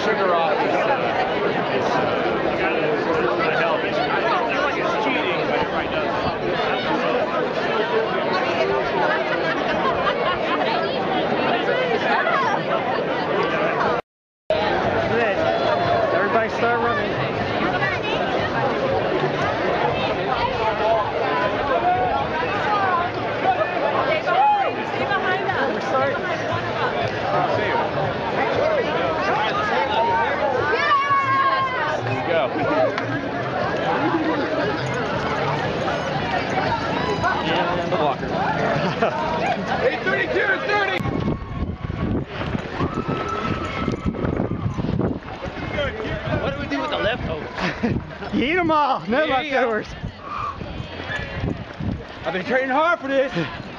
trigger off is cheating, but it right does. Everybody start running. Go. And the blocker. 8:32, 30. What do we do with the leftovers? You eat them all. No leftovers. I've been training hard for this.